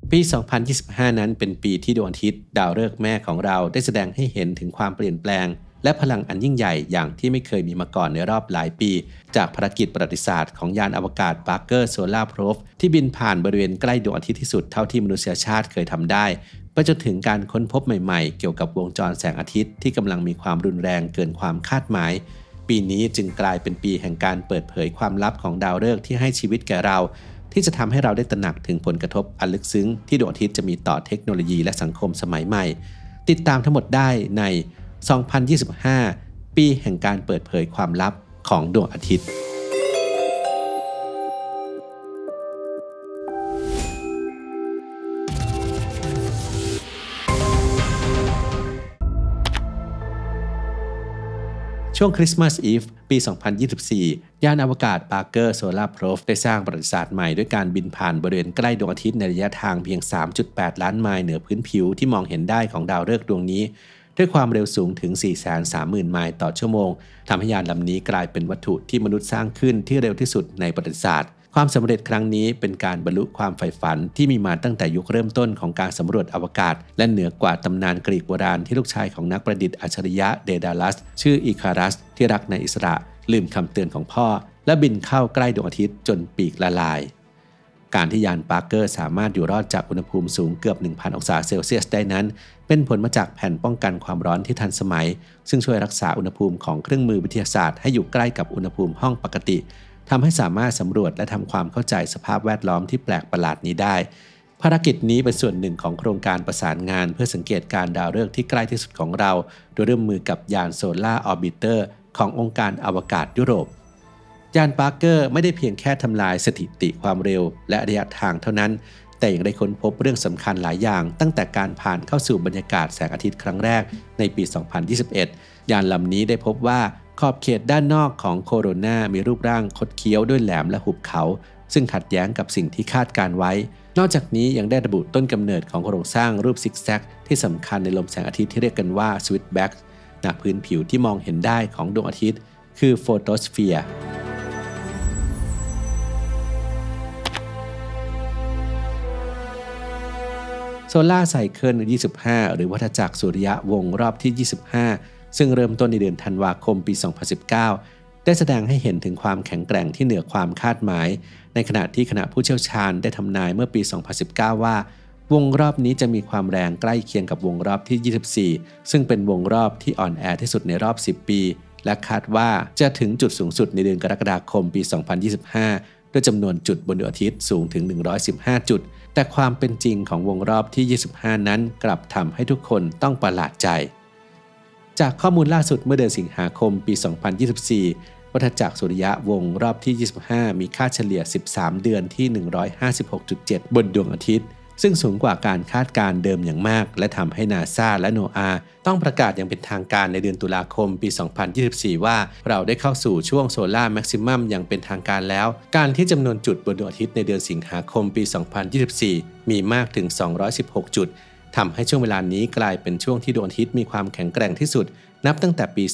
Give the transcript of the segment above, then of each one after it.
ปี 2025 นั้นเป็นปีที่ดวงอาทิตย์ดาวฤกษ์แม่ของเราได้แสดงให้เห็นถึงความเปลี่ยนแปลงและพลังอันยิ่งใหญ่อย่างที่ไม่เคยมีมาก่อนในรอบหลายปีจากภารกิจประวัติศาสตร์ของยานอวกาศ Parker Solar Probe ที่บินผ่านบริเวณใกล้ดวงอาทิตย์ที่สุดเท่าที่มนุษยชาติเคยทำได้ไปจนถึงการค้นพบใหม่ๆเกี่ยวกับวงจรแสงอาทิตย์ที่กำลังมีความรุนแรงเกินความคาดหมายปีนี้จึงกลายเป็นปีแห่งการเปิดเผยความลับของดาวฤกษ์ที่ให้ชีวิตแก่เราที่จะทำให้เราได้ตระหนักถึงผลกระทบอันลึกซึ้งที่ดวงอาทิตย์จะมีต่อเทคโนโลยีและสังคมสมัยใหม่ติดตามทั้งหมดได้ใน 2025 ปีแห่งการเปิดเผยความลับของดวงอาทิตย์ช่วงคริสต์มาสอีฟปี 2024 ยานอวกาศ Parker Solar Probe ได้สร้างประวัติศาสตร์ใหม่ด้วยการบินผ่านบริเวณใกล้ดวงอาทิตย์ในระยะทางเพียง 3.8 ล้านไมล์เหนือพื้นผิวที่มองเห็นได้ของดาวฤกษ์ดวงนี้ด้วยความเร็วสูงถึง 430,000 ไมล์ต่อชั่วโมงทำให้ยานลำนี้กลายเป็นวัตถุที่มนุษย์สร้างขึ้นที่เร็วที่สุดในประวัติศาสตร์ความสำเร็จครั้งนี้เป็นการบรรลุความใฝ่ฝันที่มีมาตั้งแต่ยุคเริ่มต้นของการสำรวจอวกาศและเหนือกว่าตำนานกรีกโบราณที่ลูกชายของนักประดิษฐ์อัจฉริยะเดดาลัสชื่ออิคารัสที่รักในอิสระลืมคำเตือนของพ่อและบินเข้าใกล้ดวงอาทิตย์จนปีกละลายการที่ยานปาร์เกอร์สามารถอยู่รอดจากอุณหภูมิสูงเกือบ 1,000 องศาเซลเซียสได้นั้นเป็นผลมาจากแผ่นป้องกันความร้อนที่ทันสมัยซึ่งช่วยรักษาอุณหภูมิของเครื่องมือวิทยาศาสตร์ให้อยู่ใกล้กับอุณหภูมิห้องปกติทำให้สามารถสำรวจและทำความเข้าใจสภาพแวดล้อมที่แปลกประหลาดนี้ได้ภารกิจนี้เป็นส่วนหนึ่งของโครงการประสานงานเพื่อสังเกตการดาวฤกษ์ที่ใกล้ที่สุดของเราโดยร่วมมือกับยานโซลาร์ออร์บิเตอร์ขององค์การอวกาศยุโรปยานปาร์เกอร์ไม่ได้เพียงแค่ทำลายสถิติความเร็วและระยะทางเท่านั้นแต่ยังได้ค้นพบเรื่องสำคัญหลายอย่างตั้งแต่การผ่านเข้าสู่บรรยากาศแสงอาทิตย์ครั้งแรกในปี 2021 ยานลำนี้ได้พบว่าขอบเขตด้านนอกของโคโรนามีรูปร่างคดเคี้ยวด้วยแหลมและหุบเขาซึ่งขัดแย้งกับสิ่งที่คาดการไว้นอกจากนี้ยังได้ระบุต้นกำเนิดของโครงสร้างรูปซิกแซกที่สำคัญในลมแสงอาทิตย์ที่เรียกกันว่าสวิตช์แบ็กณพื้นผิวที่มองเห็นได้ของดวงอาทิตย์คือโฟโตสเฟียร์โซลาร์ไซเคิล 25 หรือวัฏจักรสุริยะวงรอบที่ 25 ซึ่งเริ่มต้นในเดือนธันวาคมปี 2019 ได้แสดงให้เห็นถึงความแข็งแกร่งที่เหนือความคาดหมายในขณะที่คณะผู้เชี่ยวชาญได้ทำนายเมื่อปี 2019 ว่าวงรอบนี้จะมีความแรงใกล้เคียงกับวงรอบที่ 24 ซึ่งเป็นวงรอบที่อ่อนแอที่สุดในรอบ 10 ปีและคาดว่าจะถึงจุดสูงสุดในเดือนกรกฎาคมปี 2025 ด้วยจำนวนจุดบนดวงอาทิตย์สูงถึง 115 จุดแต่ความเป็นจริงของวงรอบที่ 25 นั้นกลับทำให้ทุกคนต้องประหลาดใจจากข้อมูลล่าสุดเมื่อเดือนสิงหาคมปี 2024 วัฏจักรสุริยะวงรอบที่ 25 มีค่าเฉลี่ย 13 เดือนที่ 156.7 บนดวงอาทิตย์ซึ่งสูงกว่าการคาดการณ์เดิมอย่างมากและทำให้นาซาและโนอาห์ต้องประกาศอย่างเป็นทางการในเดือนตุลาคมปี 2024 ว่าเราได้เข้าสู่ช่วงโซลาร์แม็กซิมัมอย่างเป็นทางการแล้วการที่จำนวนจุดบนดวงอาทิตย์ในเดือนสิงหาคมปี 2024 มีมากถึง 216 จุดทำให้ช่วงเวลานี้กลายเป็นช่วงที่ดวงอาทิตย์มีความแข็งแกร่งที่สุดนับตั้งแต่ปี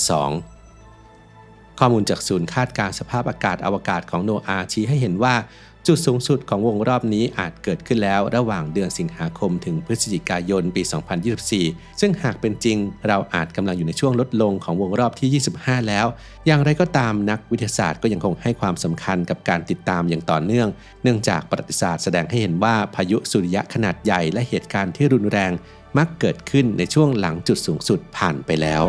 2002 ข้อมูลจากศูนย์คาดการณ์สภาพอากาศอวกาศของโนอาห์ชี้ให้เห็นว่าจุดสูงสุดของวงรอบนี้อาจเกิดขึ้นแล้วระหว่างเดือนสิงหาคมถึงพฤศจิกายนปี 2024 ซึ่งหากเป็นจริงเราอาจกำลังอยู่ในช่วงลดลงของวงรอบที่ 25 แล้วอย่างไรก็ตามนักวิทยาศาสตร์ก็ยังคงให้ความสำคัญกับการติดตามอย่างต่อเนื่องเนื่องจากประวัติศาสตร์แสดงให้เห็นว่าพายุสุริยะขนาดใหญ่และเหตุการณ์ที่รุนแรงมักเกิดขึ้นในช่วงหลังจุดสูงสุดผ่านไปแล้ว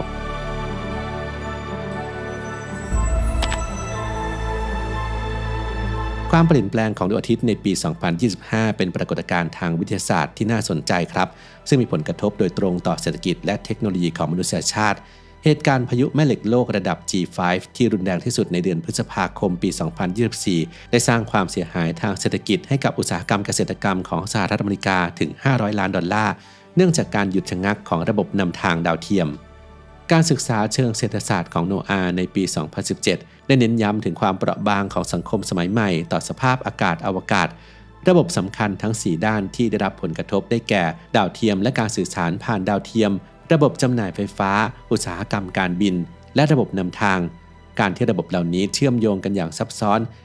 ความเปลี่ยนแปลงของดวงอาทิตย์ในปี 2025 เป็นปรากฏการณ์ทางวิทยาศาสตร์ที่น่าสนใจครับซึ่งมีผลกระทบโดยตรงต่อเศรษฐกิจและเทคโนโลยีของมนุษยชาติเหตุการณ์พายุแม่เหล็กโลกระดับ G5 ที่รุนแรงที่สุดในเดือนพฤษภาคมปี 2024 ได้สร้างความเสียหายทางเศรษฐกิจให้กับอุตสาหกรรมเกษตรกรรมของสหรัฐอเมริกาถึง$500 ล้านเนื่องจากการหยุดชะงักของระบบนำทางดาวเทียมการศึกษาเชิงเศรษฐศาสตร์ของโนอาห์ในปี 2017 ได้เน้นย้ำถึงความเปราะบางของสังคมสมัยใหม่ต่อสภาพอากาศอวกาศระบบสำคัญทั้ง 4 ด้านที่ได้รับผลกระทบได้แก่ดาวเทียมและการสื่อสารผ่านดาวเทียมระบบจำหน่ายไฟฟ้าอุตสาหกรรมการบินและระบบนำทางการที่ระบบเหล่านี้เชื่อมโยงกันอย่างซับซ้อน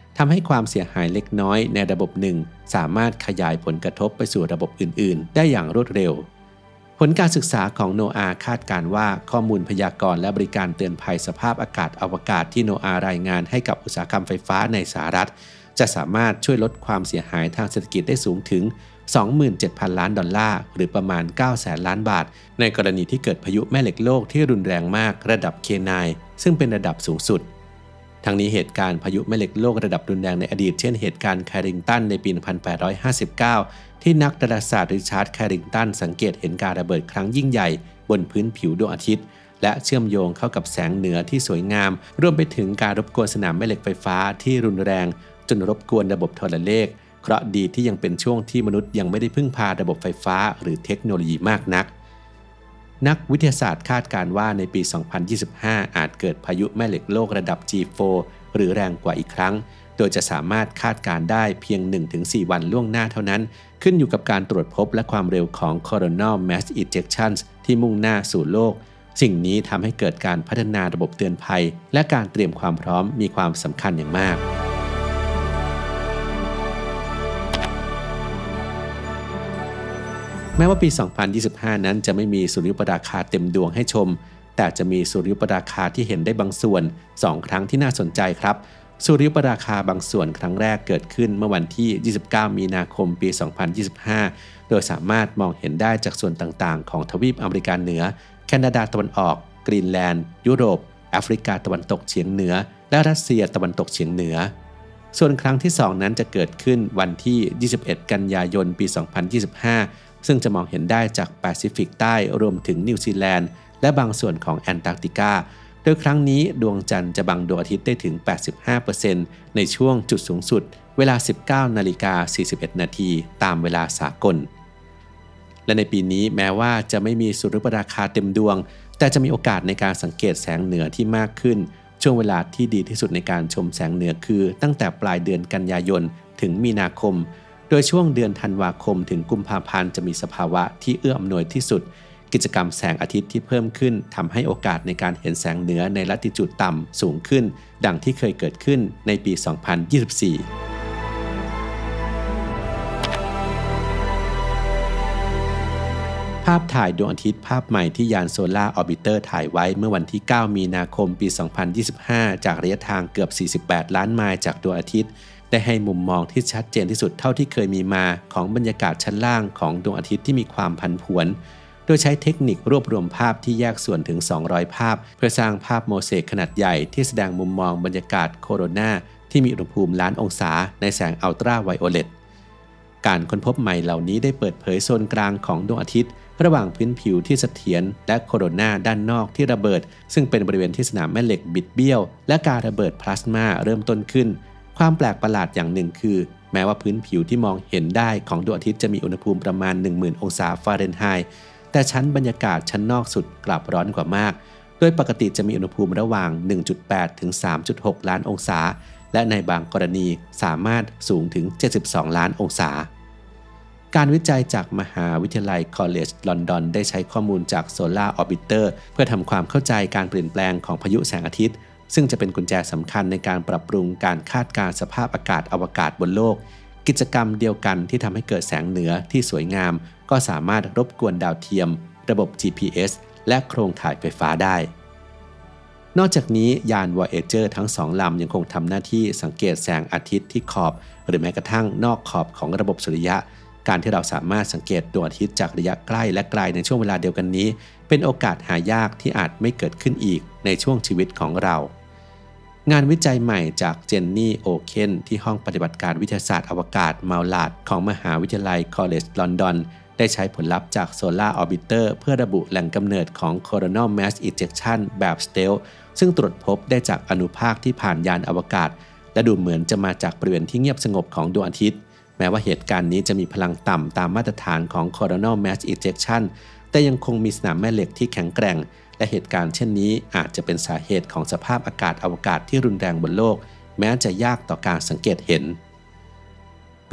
ทำให้ความเสียหายเล็กน้อยในระบบหนึ่งสามารถขยายผลกระทบไปสู่ระบบอื่นๆได้อย่างรวดเร็วผลการศึกษาของโนอาคาดการณ์ว่าข้อมูลพยากรณ์และบริการเตือนภัยสภาพอากาศอวกาศที่โนอารายงานให้กับอุตสาหกรรมไฟฟ้าในสหรัฐจะสามารถช่วยลดความเสียหายทางเศรษฐกิจได้สูงถึง 27,000 ล้านดอลลาร์หรือประมาณ 900,000 ล้านบาทในกรณีที่เกิดพายุแม่เหล็กโลกที่รุนแรงมากระดับ K9 ซึ่งเป็นระดับสูงสุดทั้งนี้เหตุการณ์พายุแม่เหล็กโลกระดับรุนแรงในอดีตเช่นเหตุการณ์แคริงตันในปี 1859 ที่นักดาราศาสตร์ริชาร์ดแคริงตันสังเกตเห็นการระเบิดครั้งยิ่งใหญ่บนพื้นผิวดวงอาทิตย์และเชื่อมโยงเข้ากับแสงเหนือที่สวยงามรวมไปถึงการรบกวนสนามแม่เหล็กไฟฟ้าที่รุนแรงจนรบกวนระบบโทรเลขเคราะห์ดีที่ยังเป็นช่วงที่มนุษย์ยังไม่ได้พึ่งพาระบบไฟฟ้าหรือเทคโนโลยีมากนักนักวิทยาศาสตร์คาดการณ์ว่าในปี 2025 อาจเกิดพายุแม่เหล็กโลกระดับ G4 หรือแรงกว่าอีกครั้งโดยจะสามารถคาดการณ์ได้เพียง 1-4 วันล่วงหน้าเท่านั้นขึ้นอยู่กับการตรวจพบและความเร็วของ Coronal Mass Ejections ที่มุ่งหน้าสู่โลกสิ่งนี้ทำให้เกิดการพัฒนาระบบเตือนภัยและการเตรียมความพร้อมมีความสำคัญอย่างมากแม้ว่าปี 2025 นั้นจะไม่มีสุริยุปราคาเต็มดวงให้ชมแต่จะมีสุริยุปราคาที่เห็นได้บางส่วน2 ครั้งที่น่าสนใจครับสุริยุปราคาบางส่วนครั้งแรกเกิดขึ้นเมื่อวันที่ 29 มีนาคม ปี 2025 โดยสามารถมองเห็นได้จากส่วนต่างๆของทวีปอเมริกาเหนือแคนาดาตะวันออกกรีนแลนด์ยุโรปแอฟริกาตะวันตกเฉียงเหนือและรัสเซียตะวันตกเฉียงเหนือส่วนครั้งที่2นั้นจะเกิดขึ้นวันที่ 21 กันยายน ปี 2025 ซึ่งจะมองเห็นได้จากแปซิฟิกใต้รวมถึงนิวซีแลนด์และบางส่วนของแอนตาร์กติกาโดยครั้งนี้ดวงจันทร์จะบังดวงอาทิตย์ได้ถึง 85% ในช่วงจุดสูงสุดเวลา 19:41 นาทีตามเวลาสากลและในปีนี้แม้ว่าจะไม่มีสุริยุปราคาเต็มดวงแต่จะมีโอกาสในการสังเกตแสงเหนือที่มากขึ้นช่วงเวลาที่ดีที่สุดในการชมแสงเหนือคือตั้งแต่ปลายเดือนกันยายนถึงมีนาคมโดยช่วงเดือนธันวาคมถึงกุมภาพันธ์จะมีสภาวะที่เอื้ออำนวยที่สุดกิจกรรมแสงอาทิตย์ที่เพิ่มขึ้นทำให้โอกาสในการเห็นแสงเหนือในลัติจูดต่ำสูงขึ้นดังที่เคยเกิดขึ้นในปี 2024ภาพถ่ายดวงอาทิตย์ภาพใหม่ที่ยานโซลาร์ออร์บิเตอร์ถ่ายไว้เมื่อวันที่ 9 มีนาคม ปี 2025 จากระยะทางเกือบ 48 ล้านไมล์จากดวงอาทิตย์ได้ให้มุมมองที่ชัดเจนที่สุดเท่าที่เคยมีมาของบรรยากาศชั้นล่างของดวงอาทิตย์ที่มีความผันผวนโดยใช้เทคนิครวบรวมภาพที่แยกส่วนถึง 200 ภาพเพื่อสร้างภาพโมเสกขนาดใหญ่ที่แสดงมุมมองบรรยากาศโคโรนาที่มีอุณหภูมิล้านองศาในแสงอัลตราไวโอเลตการค้นพบใหม่เหล่านี้ได้เปิดเผยโซนกลางของดวงอาทิตย์ระหว่างพื้นผิวที่เสถียรและโคโรนาด้านนอกที่ระเบิดซึ่งเป็นบริเวณที่สนามแม่เหล็กบิดเบี้ยวและการระเบิดพลาสมาเริ่มต้นขึ้นความแปลกประหลาดอย่างหนึ่งคือแม้ว่าพื้นผิวที่มองเห็นได้ของดวงอาทิตย์จะมีอุณหภูมิประมาณ 10,000 องศาฟาเรนไฮต์แต่ชั้นบรรยากาศชั้นนอกสุดกลับร้อนกว่ามากโดยปกติจะมีอุณหภูมิระหว่าง 1.8 ถึง 3.6 ล้านองศาและในบางกรณีสามารถสูงถึง 72 ล้านองศาการวิจัยจากมหาวิทยาลัยคอลเลจลอนดอนได้ใช้ข้อมูลจาก Solar Orbiter เพื่อทำความเข้าใจการเปลี่ยนแปลงของพายุแสงอาทิตย์ซึ่งจะเป็นกุญแจสำคัญในการปรับปรุงการคาดการณ์สภาพอากาศอวกาศบนโลกกิจกรรมเดียวกันที่ทำให้เกิดแสงเหนือที่สวยงามก็สามารถรบกวนดาวเทียมระบบ GPS และโครงข่ายไฟฟ้าได้นอกจากนี้ยาน Voyager ทั้ง2 ลำยังคงทำหน้าที่สังเกตแสงอาทิตย์ที่ขอบหรือแม้กระทั่งนอกขอบของระบบสุริยะการที่เราสามารถสังเกตดวงอาทิตย์จากระยะใกล้และไกลในช่วงเวลาเดียวกันนี้เป็นโอกาสหายากที่อาจไม่เกิดขึ้นอีกในช่วงชีวิตของเรางานวิจัยใหม่จากเจนนี่โอเคนที่ห้องปฏิบัติการวิทยาศาสตร์อวกาศมัลลาดของมหาวิทยาลัยคอลเลจลอนดอนได้ใช้ผลลัพธ์จาก Solar Orbiter เพื่อระบุแหล่งกำเนิดของ Coronal Mass Ejection แบบ Stealth ซึ่งตรวจพบได้จากอนุภาคที่ผ่านยานอวกาศและดูเหมือนจะมาจากบริเวณที่เงียบสงบของดวงอาทิตย์แม้ว่าเหตุการณ์นี้จะมีพลังต่ำตามมาตรฐานของ Coronal Mass Ejection แต่ยังคงมีสนามแม่เหล็กที่แข็งแกร่งและเหตุการณ์เช่นนี้อาจจะเป็นสาเหตุของสภาพอากาศอวกาศที่รุนแรงบนโลกแม้จะยากต่อการสังเกตเห็นปี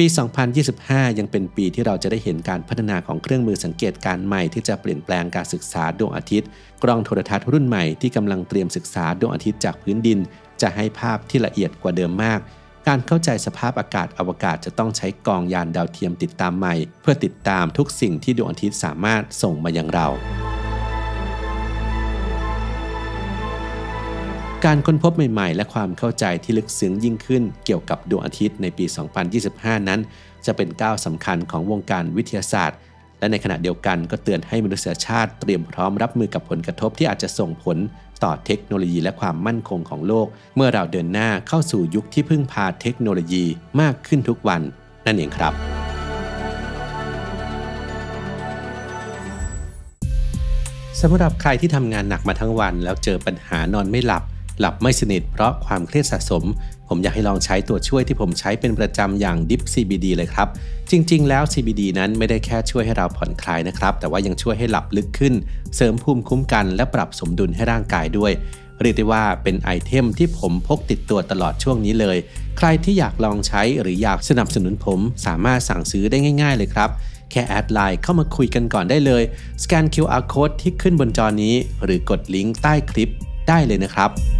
2025 ยังเป็นปีที่เราจะได้เห็นการพัฒนาของเครื่องมือสังเกตการณ์ใหม่ที่จะเปลี่ยนแปลงการศึกษาดวงอาทิตย์กล้องโทรทัศน์รุ่นใหม่ที่กำลังเตรียมศึกษาดวงอาทิตย์จากพื้นดินจะให้ภาพที่ละเอียดกว่าเดิมมากการเข้าใจสภาพอากาศอวกาศจะต้องใช้กองยานดาวเทียมติดตามใหม่เพื่อติดตามทุกสิ่งที่ดวงอาทิตย์สามารถส่งมายังเราการค้นพบใหม่ๆและความเข้าใจที่ลึกซึ้งยิ่งขึ้นเกี่ยวกับดวงอาทิตย์ในปี 2025 นั้นจะเป็นก้าวสำคัญของวงการวิทยาศาสตร์และในขณะเดียวกันก็เตือนให้มนุษยชาติเตรียมพร้อมรับมือกับผลกระทบที่อาจจะส่งผลต่อเทคโนโลยีและความมั่นคงของโลกเมื่อเราเดินหน้าเข้าสู่ยุคที่พึ่งพาเทคโนโลยีมากขึ้นทุกวันนั่นเองครับสำหรับใครที่ทำงานหนักมาทั้งวันแล้วเจอปัญหานอนไม่หลับไม่สนิทเพราะความเครียดสะสมผมอยากให้ลองใช้ตัวช่วยที่ผมใช้เป็นประจำอย่าง Dip CBD เลยครับจริงๆแล้ว CBD นั้นไม่ได้แค่ช่วยให้เราผ่อนคลายนะครับแต่ว่ายังช่วยให้หลับลึกขึ้นเสริมภูมิคุ้มกันและปรับสมดุลให้ร่างกายด้วยเรียกได้ว่าเป็นไอเทมที่ผมพกติดตัวตลอดช่วงนี้เลยใครที่อยากลองใช้หรืออยากสนับสนุนผมสามารถสั่งซื้อได้ง่ายๆเลยครับแค่แอดไลน์เข้ามาคุยกันก่อนได้เลยสแกน QR Code ที่ขึ้นบนจอนี้หรือกดลิงก์ใต้คลิปได้เลยนะครับ